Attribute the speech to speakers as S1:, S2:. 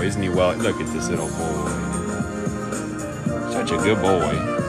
S1: Isn't he well? Look at this little boy. Such a good boy.